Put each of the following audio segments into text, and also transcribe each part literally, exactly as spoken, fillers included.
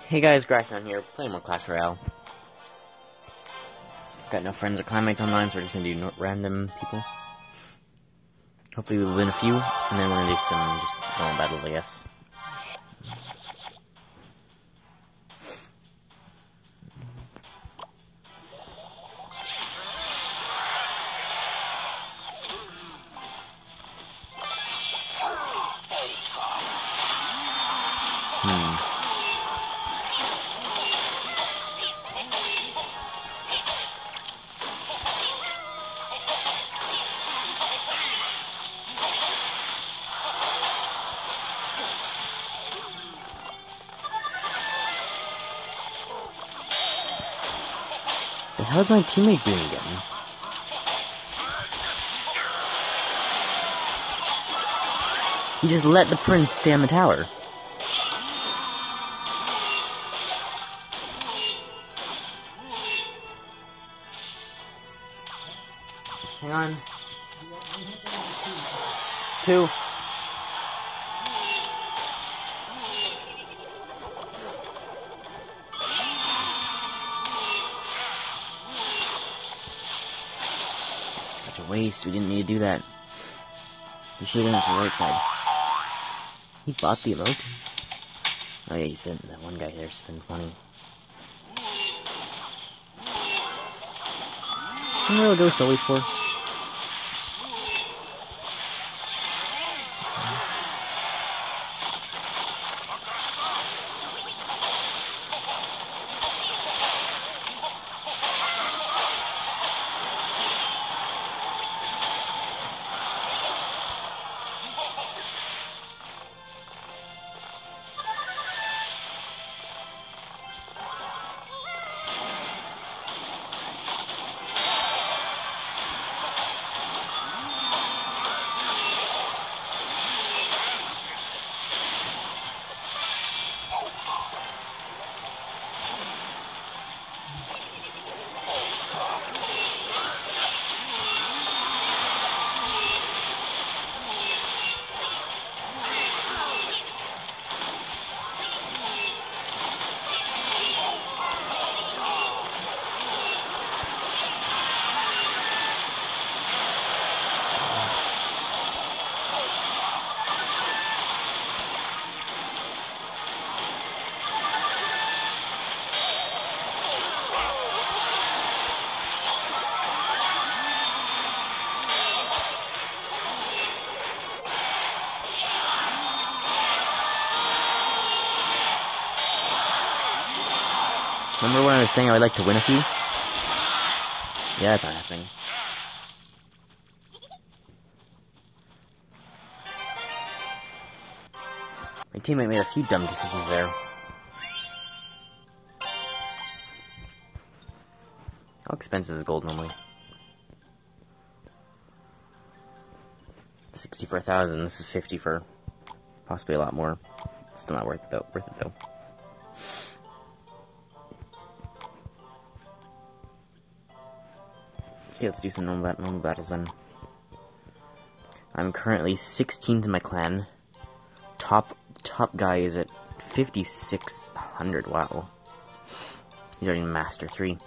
Hey guys, Grassman here, playing more Clash Royale. Got no friends or clanmates online, so we're just gonna do no random people. Hopefully we'll win a few, and then we're gonna do some just normal battles, I guess. Hmm. The hell is my teammate doing again? He just let the prince stay on the tower. Hang on. Two. Such a waste. We didn't need to do that. We should have went to the right side. He bought the emote? Oh yeah, he spent, that one guy there spends money. Isn't there a ghost always for? Remember when I was saying I would like to win a few? Yeah, that's not happening. My teammate made a few dumb decisions there. How expensive is gold normally? sixty for a thousand. This is fifty for possibly a lot more. Still not worth it though. Worth it though. Okay, let's do some normal, bat normal battles then. I'm currently sixteenth in my clan. Top top guy is at fifty-six hundred. Wow. He's already Master three.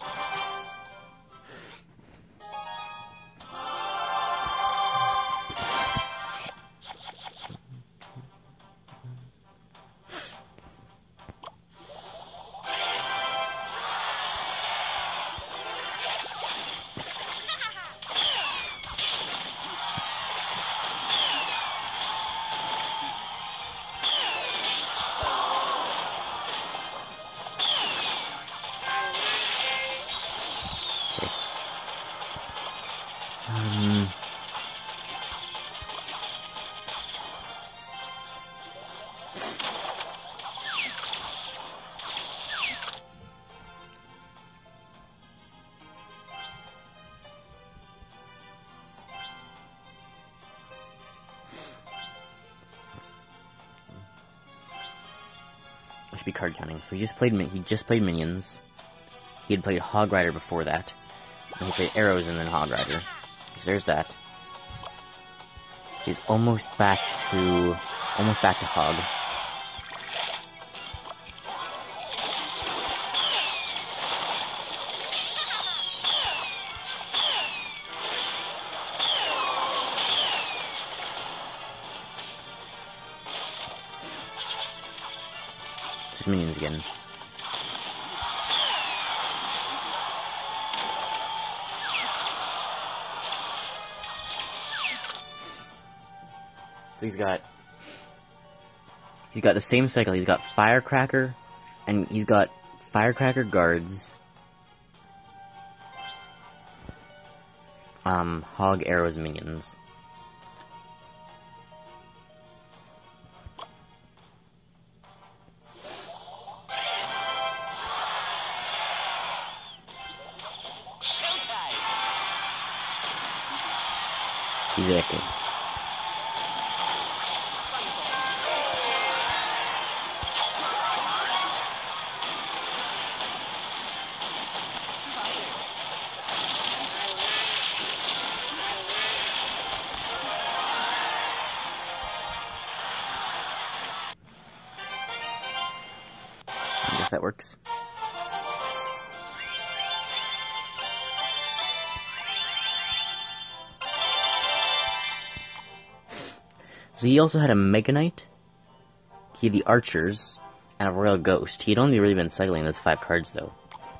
Um, I should be card counting. So he just played he just played minions. He had played Hog Rider before that. And he played arrows and then Hog Rider. So there's that. He's almost back to almost back to Hog. Switch minions again. So he's got... He's got the same cycle. He's got Firecracker, and he's got Firecracker guards. Um, Hog Arrows minions. Exactly. I guess that works. So he also had a Mega Knight, he had the Archers, and a Royal Ghost. He had only really been cycling those five cards, though.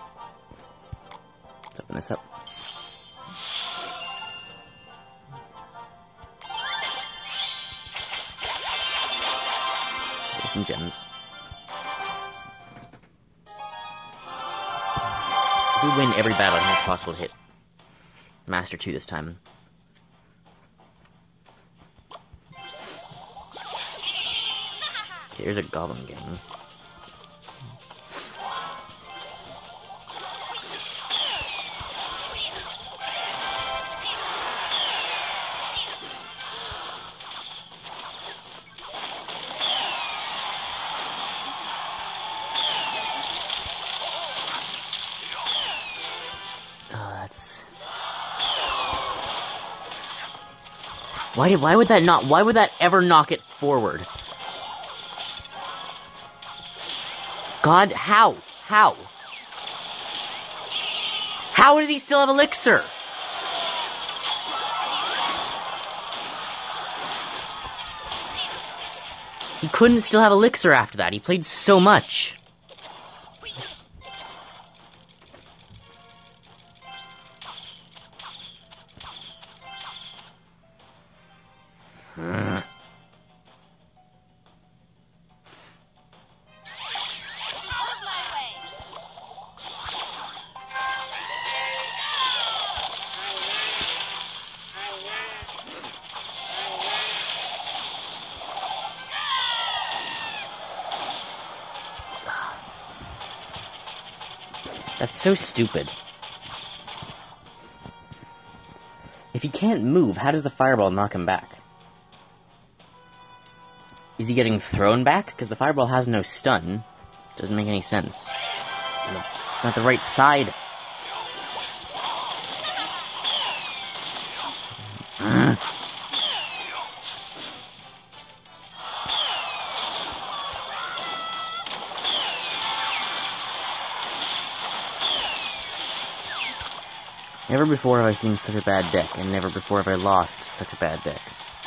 Let's open this up. Get some gems. If we win every battle, I think it's possible to hit Master two this time. Okay, here's a Goblin Gang. Oh, that's... Why did, why would that not, why would that ever knock it forward? God, how? How? How does he still have Elixir? He couldn't still have Elixir after that. He played so much. Hmm. That's so stupid. If he can't move, how does the fireball knock him back? Is he getting thrown back? Because the fireball has no stun. Doesn't make any sense. It's not the right side. Mm. Never before have I seen such a bad deck, and never before have I lost such a bad deck.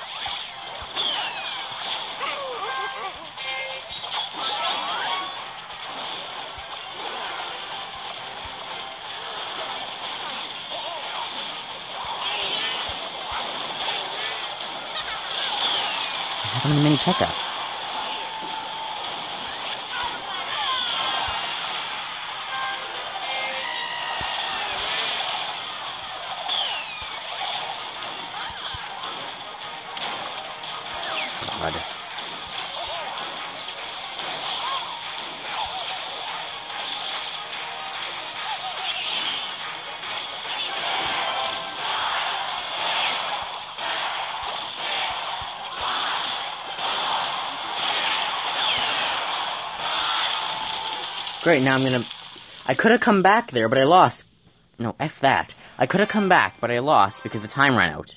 What happened to Mini P.E.K.K.A? God. Great, now I'm gonna... I could have come back there, but I lost. No, F that. I could have come back, but I lost because the time ran out.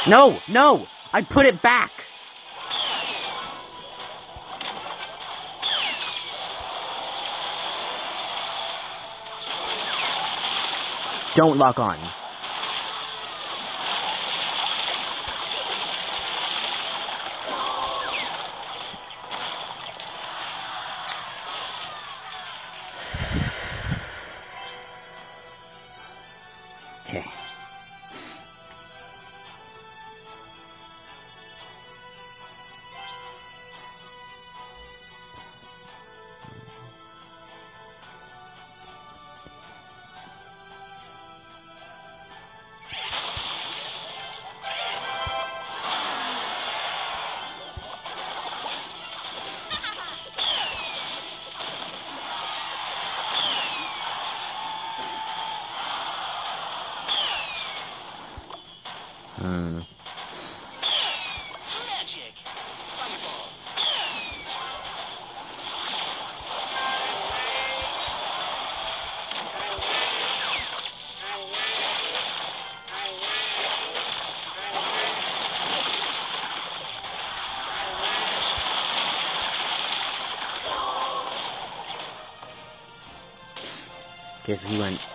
No! No! I put it back! Don't lock on. Okay. Hmm. Okay, so he went...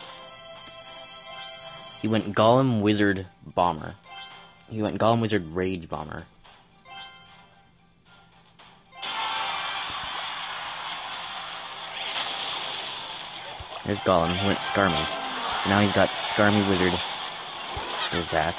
He went Golem, Wizard, Bomber. He went Golem, Wizard, Rage, Bomber. There's Golem. He went Skarmy. So now he's got Skarmy, Wizard. There's that.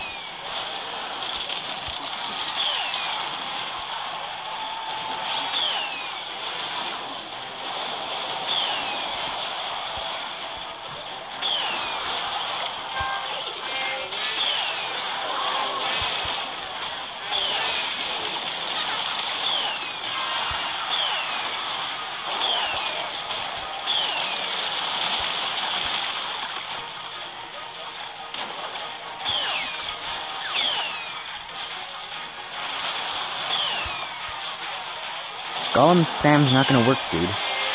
Golem spam's not gonna work, dude.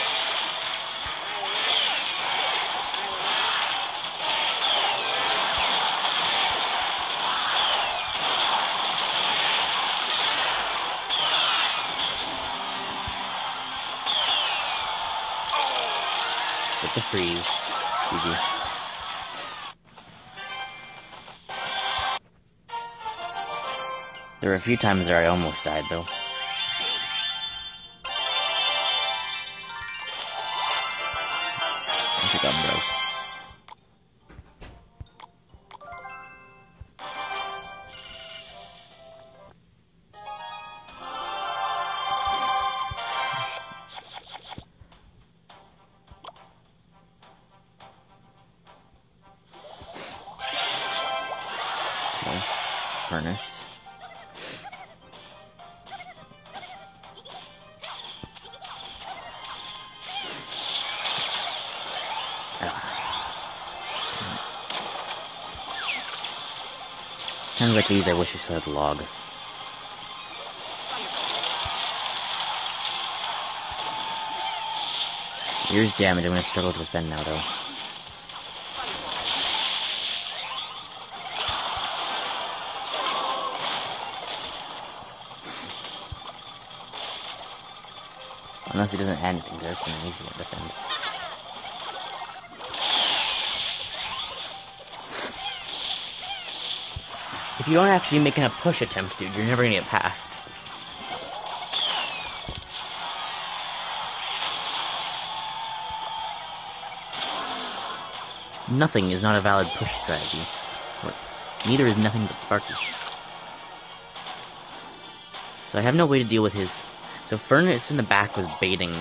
Get the freeze. Easy. There were a few times there I almost died, though. Pick up bros. Okay. Furnace. Times like these, I wish I still had the log. Here's damage. I'm gonna struggle to defend now, though. Unless he doesn't add anything to this, then he's gonna defend. If you don't actually make a push attempt, dude, you're never gonna get past. Nothing is not a valid push strategy. Neither is nothing but Sparky. So I have no way to deal with his... So Furnace in the back was baiting...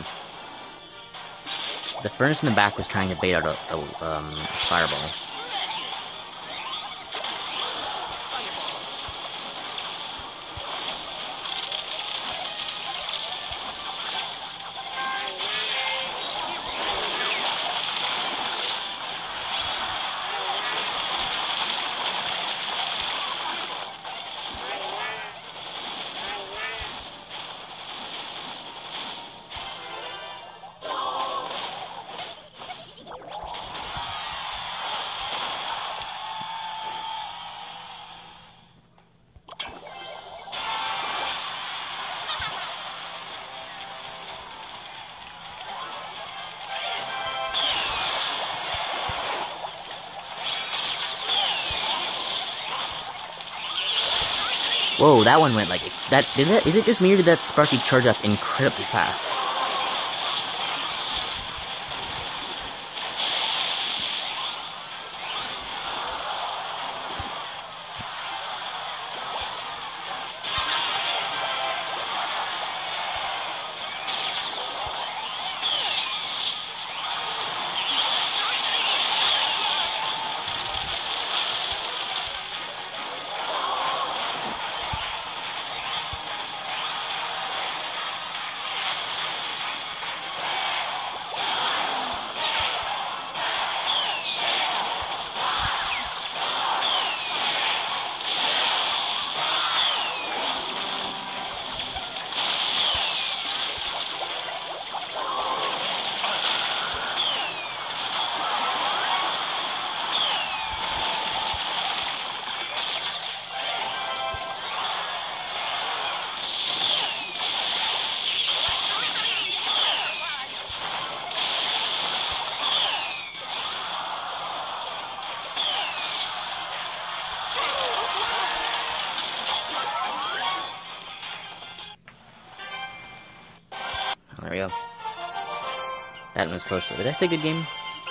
The Furnace in the back was trying to bait out a, a um, Fireball. Whoa, that one went like that. Did that? Is it just me or did that Sparky charge up incredibly fast? There we go. That one was close. Did I say good game?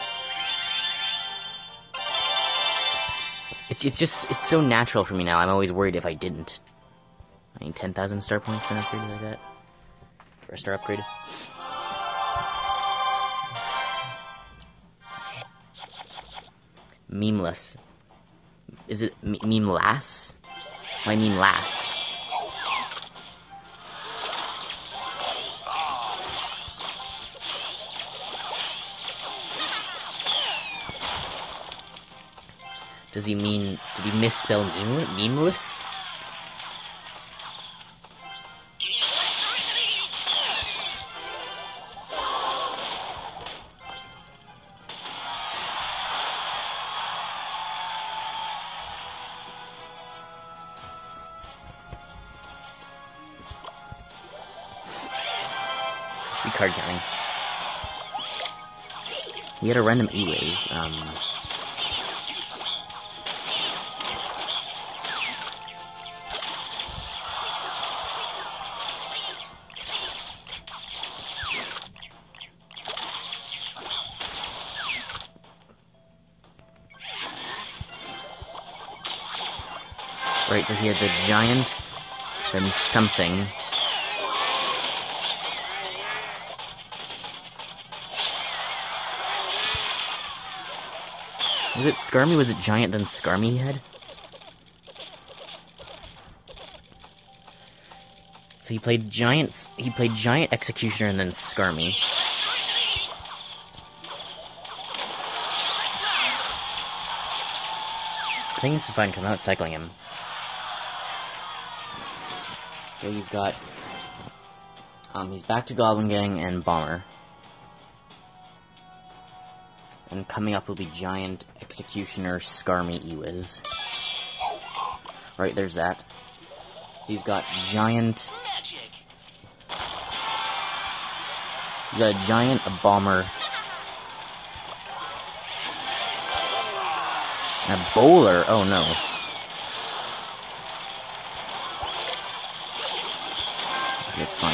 It's it's just it's so natural for me now. I'm always worried if I didn't. I need ten thousand star points for an upgrade like that. For a star upgrade. Memeless. Is it me meme-lass? Why meme-lass? Does he mean... Did he misspell meme memeless? Should be card counting. We had a random E-Ways. Um... Right, so he had the giant, then something. Was it Skarmy? Was it giant, then Skarmy he had? So he played giants. He played giant Executioner and then Skarmy. I think this is fine because I'm not cycling him. So he's got, um, he's back to Goblin Gang and Bomber. And coming up will be Giant, Executioner, Skarmy, Ewiz. Right, there's that. So he's got Giant... He's got a Giant, a Bomber... And a Bowler? Oh no. It's fine.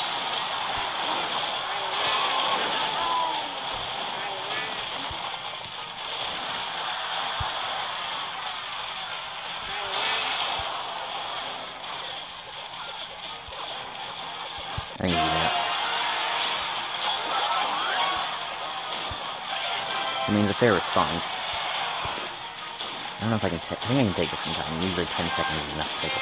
I can do that. It means a fair response. I don't know if I can take. I think I can take this in time. Usually ten seconds is enough to take it.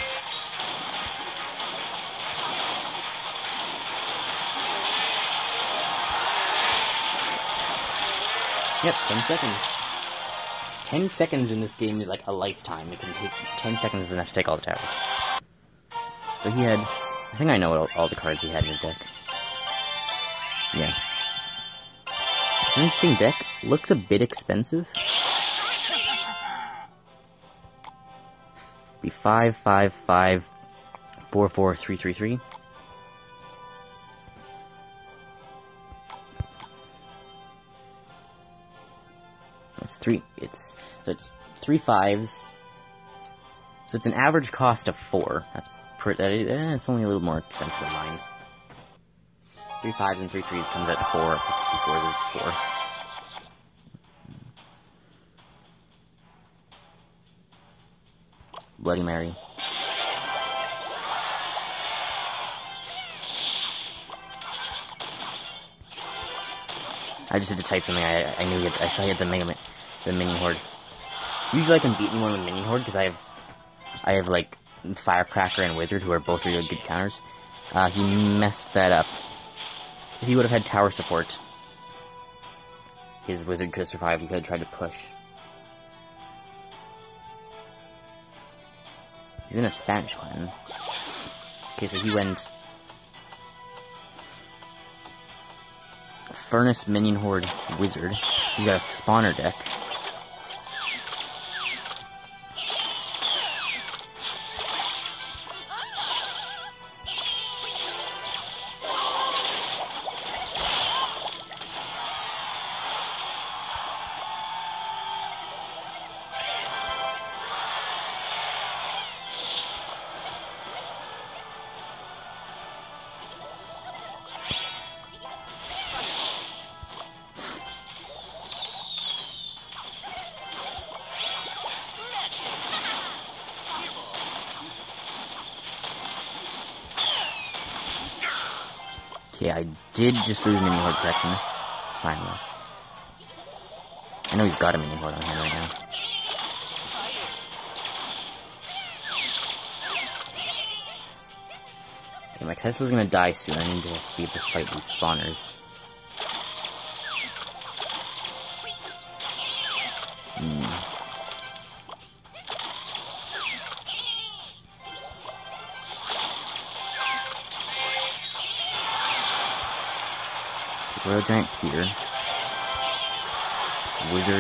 Yep, ten seconds. ten seconds in this game is like a lifetime. It can take... ten seconds is enough to take all the towers. So he had... I think I know all, all the cards he had in his deck. Yeah. It's an interesting deck. Looks a bit expensive. Be five, five, five, four, four, three, three, three. It's three. It's so it's three fives, So it's an average cost of four. That's pretty. Eh, it's only a little more expensive than mine. Three fives and three threes comes out to four. Plus two fours is four. Bloody Mary. I just had to type something. I I knew he had, I saw he had the mega the mini horde. Usually I can beat anyone with mini horde because I have I have like Firecracker and Wizard, who are both really good counters. Uh, he messed that up. If he would have had tower support, his Wizard could have survived. He could have tried to push. He's in a Spanish clan. Okay, so he went Furnace, Minion Horde, Wizard. He's got a spawner deck. Okay, I did just lose Minion Horde protection. It's fine though. I know he's got a Minion Horde on hand right now. Okay, my Tesla's gonna die soon. I need to be able to fight these spawners. Hmm. Royal Giant here. Wizard.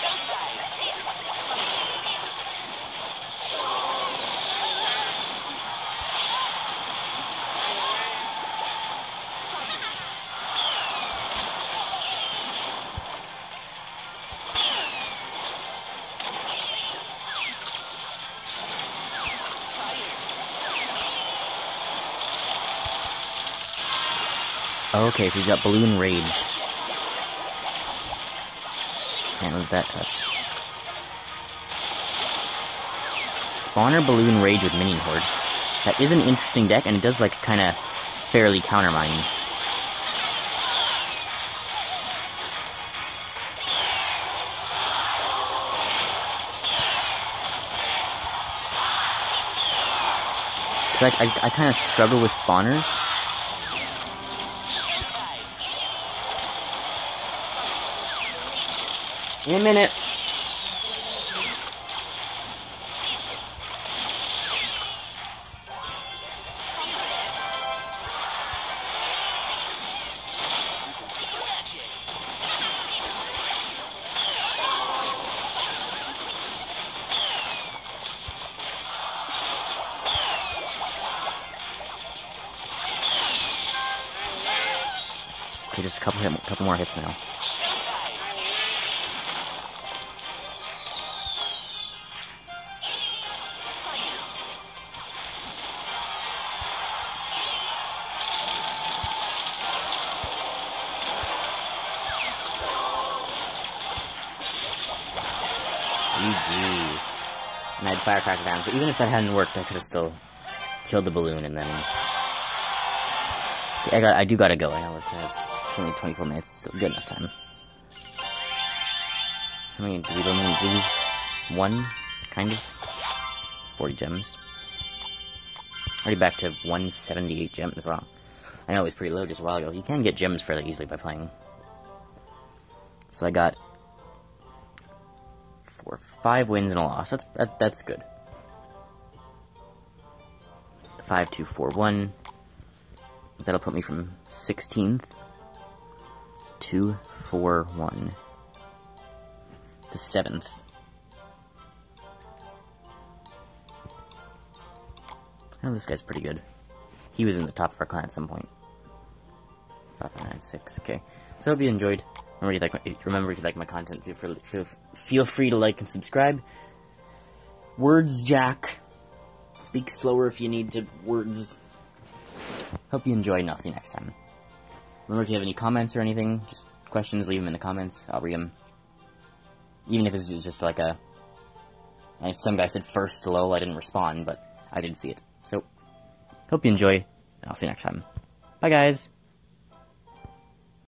Okay, so he's got Balloon Rage. Can't let that touch. Spawner Balloon Rage with Minion Horde. That is an interesting deck, and it does, like, kind of fairly counter mine. Like, I, I kind of struggle with spawners. In a minute. Okay, just a couple, hit, couple more hits now. G G. And I had Firecracker down, so even if that hadn't worked, I could have still killed the balloon and then... Okay, I got, I do gotta go. I know it's only twenty-four minutes. It's still good enough time. I mean, did we only lose one? Kind of? forty gems. Already back to one hundred seventy-eight gems as well. I know it was pretty low just a while ago. You can get gems fairly easily by playing. So I got four, five wins and a loss. That's that, that's good. Five, two, four, one. That'll put me from sixteenth to four, one to seventh. Oh, this guy's pretty good. He was in the top of our clan at some point. five, nine, six. Okay. So I hope you enjoyed. Remember, if you like my, remember, if you like my content, feel free, feel, feel free to like and subscribe. Words Jack Speak slower if you need to words. Hope you enjoyed, and I'll see you next time. Remember, if you have any comments or anything, just questions, leave them in the comments. I'll read them. Even if it's just like a... And some guy said first lol, I didn't respond, but I did see it. So, hope you enjoy, and I'll see you next time. Bye, guys!